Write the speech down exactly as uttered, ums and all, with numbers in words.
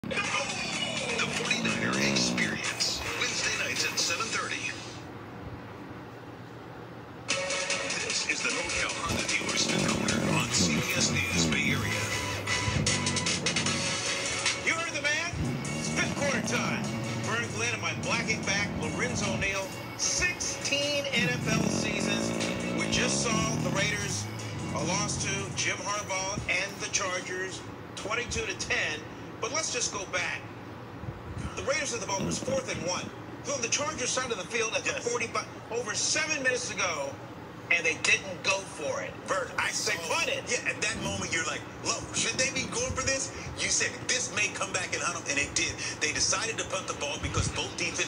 The forty-niner Experience, Wednesday nights at seven thirty. This is the NorCal Honda Dealers Fifth Quarter on C B S News Bay Area. You heard the man? It's fifth quarter time. Vern Glenn and my blacking back, Lorenzo Neal. sixteen N F L seasons. We just saw the Raiders a loss to Jim Harbaugh and the Chargers, twenty-two to ten. But let's just go back. The Raiders at the ball was fourth and one. So the Chargers side of the field at the yes. forty-five, over seven minutes ago, and they didn't go for it. Vern, I they saw, punted. Yeah, at that moment, you're like, look, should they be going for this? You said, this may come back and hunt them, and it did. They decided to punt the ball because both defenses